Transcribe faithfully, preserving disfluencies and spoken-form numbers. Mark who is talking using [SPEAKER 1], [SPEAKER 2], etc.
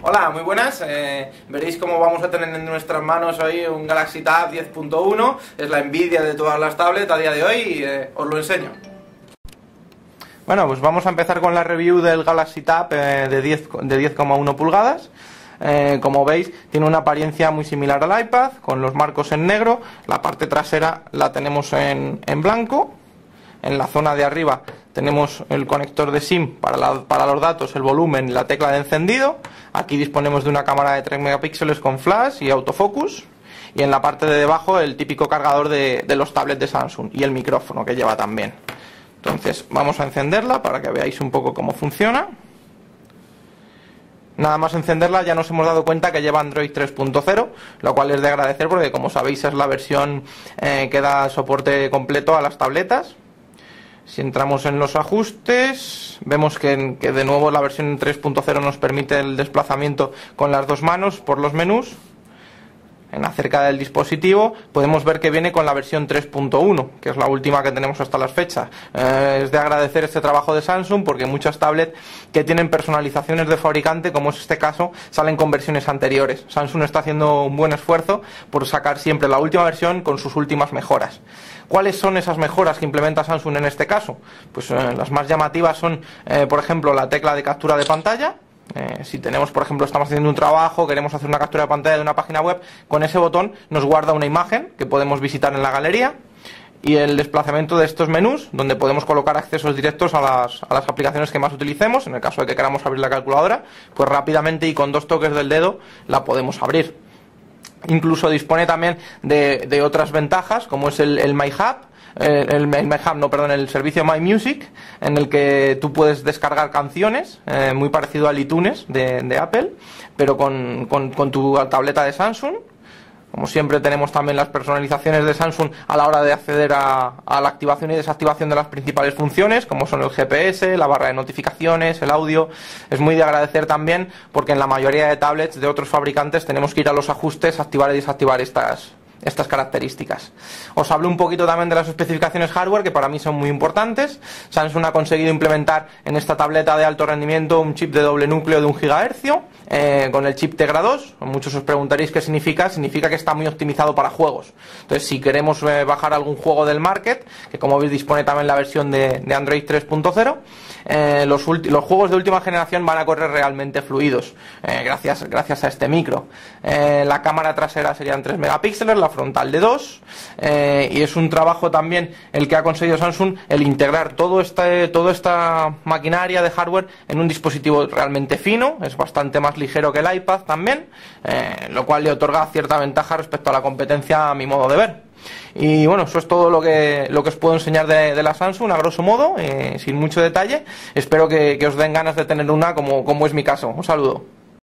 [SPEAKER 1] Hola, muy buenas. Eh, veréis cómo vamos a tener en nuestras manos hoy un Galaxy Tab diez punto uno. Es la envidia de todas las tablets a día de hoy y eh, os lo enseño. Bueno, pues vamos a empezar con la review del Galaxy Tab eh, de diez coma uno pulgadas. Eh, como veis, tiene una apariencia muy similar al iPad, con los marcos en negro. La parte trasera la tenemos en, en blanco. En la zona de arriba tenemos el conector de SIM para, la, para los datos, el volumen y la tecla de encendido. Aquí disponemos de una cámara de tres megapíxeles con flash y autofocus. Y en la parte de debajo el típico cargador de, de los tablets de Samsung y el micrófono que lleva también. Entonces vamos a encenderla para que veáis un poco cómo funciona. Nada más encenderla ya nos hemos dado cuenta que lleva Android tres punto cero, lo cual es de agradecer porque, como sabéis, es la versión eh, que da soporte completo a las tabletas. Si entramos en los ajustes, vemos que, que de nuevo la versión tres punto cero nos permite el desplazamiento con las dos manos por los menús. En acerca del dispositivo podemos ver que viene con la versión tres punto uno, que es la última que tenemos hasta las fechas. Eh, es de agradecer este trabajo de Samsung porque muchas tablets que tienen personalizaciones de fabricante, como es este caso, salen con versiones anteriores. Samsung está haciendo un buen esfuerzo por sacar siempre la última versión con sus últimas mejoras. ¿Cuáles son esas mejoras que implementa Samsung en este caso? Pues eh, las más llamativas son, eh, por ejemplo, la tecla de captura de pantalla. Eh, si tenemos, por ejemplo, estamos haciendo un trabajo, queremos hacer una captura de pantalla de una página web, con ese botón nos guarda una imagen que podemos visitar en la galería. Y el desplazamiento de estos menús, donde podemos colocar accesos directos a las, a las aplicaciones que más utilicemos. En el caso de que queramos abrir la calculadora, pues rápidamente y con dos toques del dedo la podemos abrir. Incluso dispone también de, de otras ventajas, como es el, el My Hub. El, el, el My Hub, no, perdón, el servicio My Music, en el que tú puedes descargar canciones, eh, muy parecido al iTunes de, de Apple, pero con, con, con tu tableta de Samsung. Como siempre, tenemos también las personalizaciones de Samsung a la hora de acceder a, a la activación y desactivación de las principales funciones, como son el G P S, la barra de notificaciones, el audio. Es muy de agradecer también porque en la mayoría de tablets de otros fabricantes tenemos que ir a los ajustes, activar y desactivar estas estas características. Os hablo un poquito también de las especificaciones hardware, que para mí son muy importantes. Samsung ha conseguido implementar en esta tableta de alto rendimiento un chip de doble núcleo de un gigahercio eh, con el chip Tegra dos. Muchos os preguntaréis qué significa. Significa que está muy optimizado para juegos. Entonces, si queremos eh, bajar algún juego del market, que como veis dispone también la versión de, de Android tres punto cero, eh, los, los juegos de última generación van a correr realmente fluidos eh, gracias, gracias a este micro. Eh, la cámara trasera serían tres megapíxeles, la frontal de dos, eh, y es un trabajo también el que ha conseguido Samsung, el integrar todo este, toda esta maquinaria de hardware en un dispositivo realmente fino. Es bastante más ligero que el iPad también, eh, lo cual le otorga cierta ventaja respecto a la competencia, a mi modo de ver. Y bueno, eso es todo lo que, lo que os puedo enseñar de, de la Samsung, a grosso modo, eh, sin mucho detalle. Espero que, que os den ganas de tener una, como, como es mi caso. Un saludo.